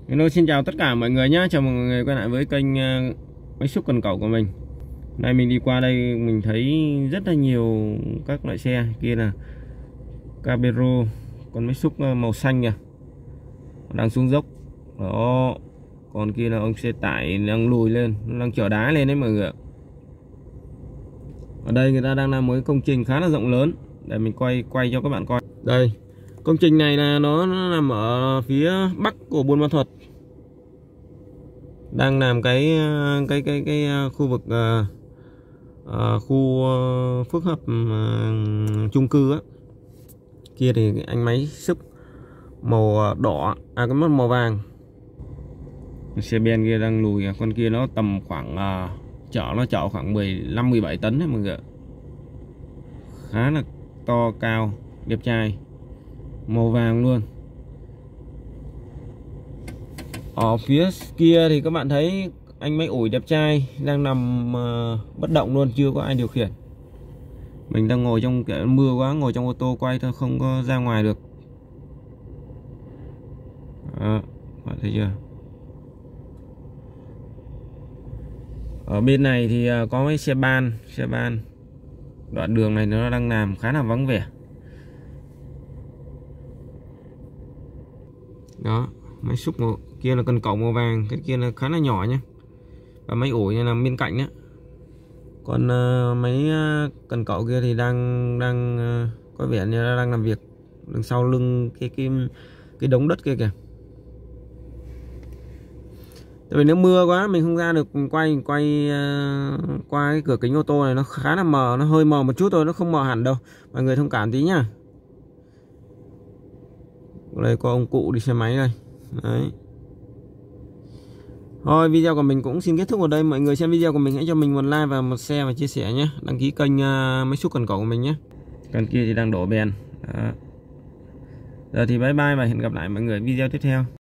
Hello, xin chào tất cả mọi người nhé. Chào mừng mọi người quay lại với kênh máy xúc cần cẩu của mình. Nay mình đi qua đây mình thấy rất là nhiều các loại xe. Kia là Cabero, con máy xúc màu xanh kìa, đang xuống dốc đó. Còn kia là ông xe tải đang lùi lên, đang chở đá lên đấy mọi người. Ở đây người ta đang làm một cái công trình khá là rộng lớn, để mình quay cho các bạn coi. Đây, công trình này là nó nằm ở phía bắc của Buôn Ma Thuột, đang làm cái khu vực khu phức hợp chung cư á. Kia thì cái anh máy xúc màu đỏ, cái mắt màu vàng. Xe ben kia đang lùi, con kia nó tầm khoảng chở khoảng 15-17 tấn đấy mọi người, khá là to cao đẹp trai, màu vàng luôn. Ở phía kia thì các bạn thấy anh máy ủi đẹp trai đang nằm bất động luôn, chưa có ai điều khiển. Mình đang ngồi trong cái mưa quá, ngồi trong ô tô quay thôi, không có ra ngoài được. Bạn thấy chưa? Ở bên này thì có mấy xe ban. Đoạn đường này nó đang làm khá là vắng vẻ. Đó, máy xúc kia là cần cẩu màu vàng, cái kia là khá là nhỏ nhé. Và máy ủi này là bên cạnh nhé. Còn máy cần cẩu kia thì đang có vẻ như là đang làm việc đằng sau lưng cái đống đất kia kìa. Tại vì nếu mưa quá mình không ra được quay qua cái cửa kính ô tô này, nó khá là mờ, nó hơi mờ một chút thôi, nó không mờ hẳn đâu, mọi người thông cảm tí nhá. Đây có ông cụ đi xe máy đây. Đấy. Thôi video của mình cũng xin kết thúc ở đây. Mọi người xem video của mình hãy cho mình một like và một share và chia sẻ nhé. Đăng ký kênh máy xúc cần cẩu của mình nhé. Con kia thì đang đổ bèn. Đó. Giờ thì bye bye và hẹn gặp lại mọi người video tiếp theo.